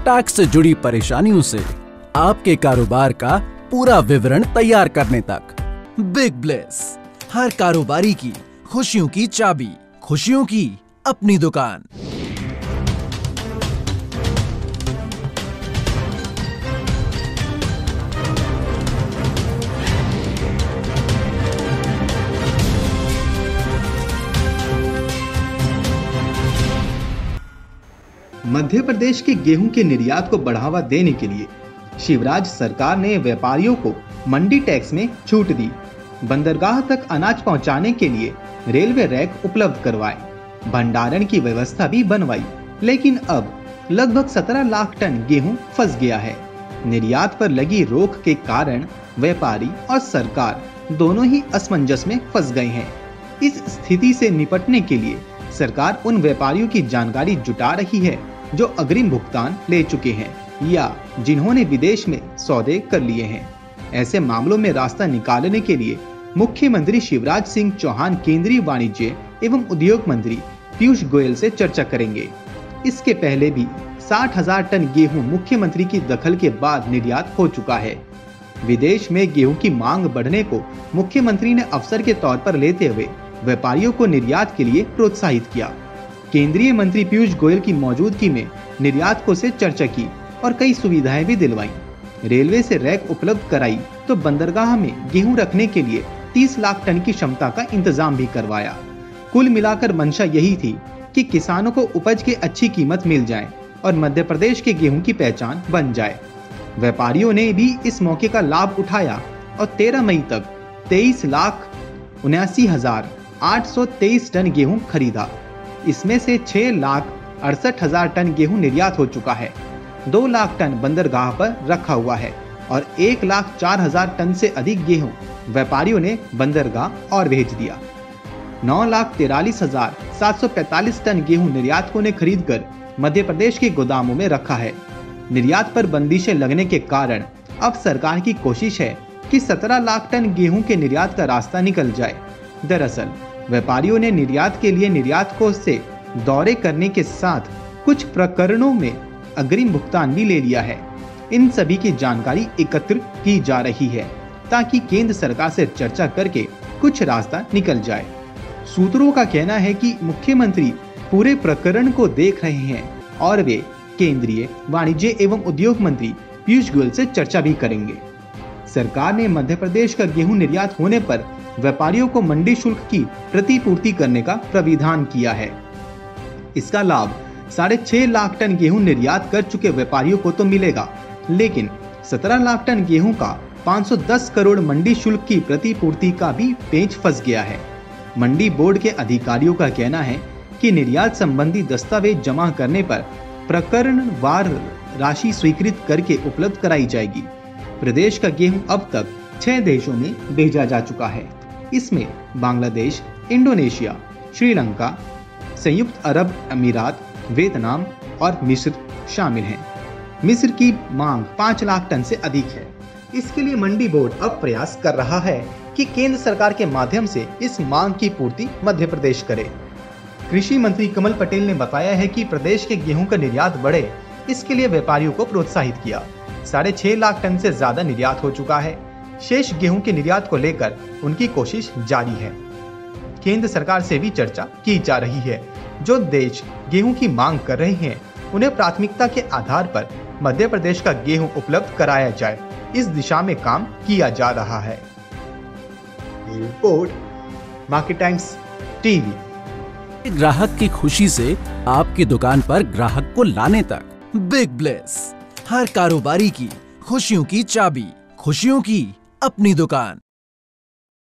Tax से जुड़ी परेशानियों से आपके कारोबार का पूरा विवरण तैयार करने तक। बिग ब्लेस, हर कारोबारी की खुशियों की चाबी, खुशियों की अपनी दुकान। मध्य प्रदेश के गेहूं के निर्यात को बढ़ावा देने के लिए शिवराज सरकार ने व्यापारियों को मंडी टैक्स में छूट दी, बंदरगाह तक अनाज पहुंचाने के लिए रेलवे रैक उपलब्ध करवाए, भंडारण की व्यवस्था भी बनवाई। लेकिन अब लगभग 17 लाख टन गेहूं फंस गया है। निर्यात पर लगी रोक के कारण व्यापारी और सरकार दोनों ही असमंजस में फंस गए हैं। इस स्थिति से निपटने के लिए सरकार उन व्यापारियों की जानकारी जुटा रही है जो अग्रिम भुगतान ले चुके हैं या जिन्होंने विदेश में सौदे कर लिए हैं। ऐसे मामलों में रास्ता निकालने के लिए मुख्यमंत्री शिवराज सिंह चौहान केंद्रीय वाणिज्य एवं उद्योग मंत्री पीयूष गोयल से चर्चा करेंगे। इसके पहले भी 60,000 टन गेहूं मुख्यमंत्री की दखल के बाद निर्यात हो चुका है। विदेश में गेहूं की मांग बढ़ने को मुख्यमंत्री ने अवसर के तौर पर लेते हुए व्यापारियों को निर्यात के लिए प्रोत्साहित किया। केंद्रीय मंत्री पीयूष गोयल की मौजूदगी में निर्यातकों से चर्चा की और कई सुविधाएं भी दिलवाई। रेलवे से रैक उपलब्ध कराई तो बंदरगाह में गेहूं रखने के लिए 30 लाख टन की क्षमता का इंतजाम भी करवाया। कुल मिलाकर मंशा यही थी कि किसानों को उपज की अच्छी कीमत मिल जाए और मध्य प्रदेश के गेहूं की पहचान बन जाए। व्यापारियों ने भी इस मौके का लाभ उठाया और 13 मई तक 23,79,823 टन गेहूं खरीदा। इसमें से 6,68,000 टन गेहूं निर्यात हो चुका है, 2 लाख टन बंदरगाह पर रखा हुआ है और 1,04,000 टन से अधिक गेहूं व्यापारियों ने बंदरगाह और भेज दिया। 9,43,745 टन गेहूं निर्यातकों ने खरीदकर मध्य प्रदेश के गोदामों में रखा है। निर्यात पर बंदिशें लगने के कारण अब सरकार की कोशिश है कि 17 लाख टन गेहूं के निर्यात का रास्ता निकल जाए। दरअसल व्यापारियों ने निर्यात के लिए निर्यातकों से दौरे करने के साथ कुछ प्रकरणों में अग्रिम भुगतान भी ले लिया है। इन सभी की जानकारी एकत्र की जा रही है ताकि केंद्र सरकार से चर्चा करके कुछ रास्ता निकल जाए। सूत्रों का कहना है कि मुख्यमंत्री पूरे प्रकरण को देख रहे हैं और वे केंद्रीय वाणिज्य एवं उद्योग मंत्री पीयूष गोयल से चर्चा भी करेंगे। सरकार ने मध्य प्रदेश का गेहूं निर्यात होने पर व्यापारियों को मंडी शुल्क की प्रतिपूर्ति करने का प्राविधान किया है। इसका लाभ 6.5 लाख टन गेहूं निर्यात कर चुके व्यापारियों को तो मिलेगा, लेकिन 17 लाख टन गेहूं का 510 करोड़ मंडी शुल्क की प्रतिपूर्ति का भी पेंच फंस गया है। मंडी बोर्ड के अधिकारियों का कहना है कि निर्यात संबंधी दस्तावेज जमा करने पर प्रकरणवार राशि स्वीकृत करके उपलब्ध कराई जाएगी। प्रदेश का गेहूं अब तक 6 देशों में भेजा जा चुका है। इसमें बांग्लादेश, इंडोनेशिया, श्रीलंका, संयुक्त अरब अमीरात, वियतनाम और मिस्र शामिल हैं। मिस्र की मांग 5 लाख टन से अधिक है। इसके लिए मंडी बोर्ड अब प्रयास कर रहा है कि केंद्र सरकार के माध्यम से इस मांग की पूर्ति मध्य प्रदेश करे। कृषि मंत्री कमल पटेल ने बताया है कि प्रदेश के गेहूं का निर्यात बढ़े, इसके लिए व्यापारियों को प्रोत्साहित किया। 6.5 लाख टन से ज्यादा निर्यात हो चुका है। शेष गेहूं के निर्यात को लेकर उनकी कोशिश जारी है। केंद्र सरकार से भी चर्चा की जा रही है। जो देश गेहूं की मांग कर रहे हैं उन्हें प्राथमिकता के आधार पर मध्य प्रदेश का गेहूं उपलब्ध कराया जाए, इस दिशा में काम किया जा रहा है। Report Market Times TV. ग्राहक की खुशी से आपकी दुकान पर ग्राहक को लाने तक। बिग ब्लेस, हर कारोबारी की खुशियों की चाबी, खुशियों की अपनी दुकान।